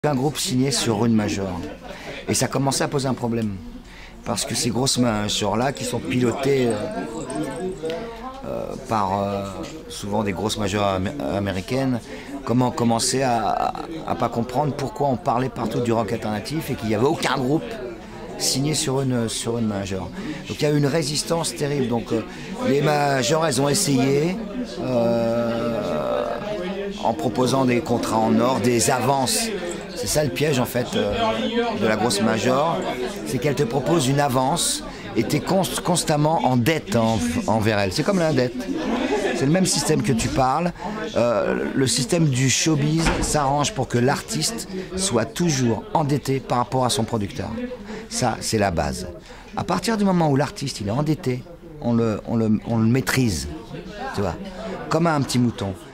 Un groupe signé sur une major. Et ça commençait à poser un problème. Parce que ces grosses majors-là, qui sont pilotées par souvent des grosses majors américaines, commençaient à pas comprendre pourquoi on parlait partout du rock alternatif et qu'il n'y avait aucun groupe signé sur une major. Donc il y a eu une résistance terrible. Donc les majors, elles ont essayé en proposant des contrats en or, des avances. C'est ça le piège en fait de la grosse major, c'est qu'elle te propose une avance et tu es constamment en dette envers elle. C'est comme la dette. C'est le même système que tu parles. Le système du showbiz s'arrange pour que l'artiste soit toujours endetté par rapport à son producteur. Ça, c'est la base. À partir du moment où l'artiste il est endetté, on le maîtrise, tu vois, comme un petit mouton.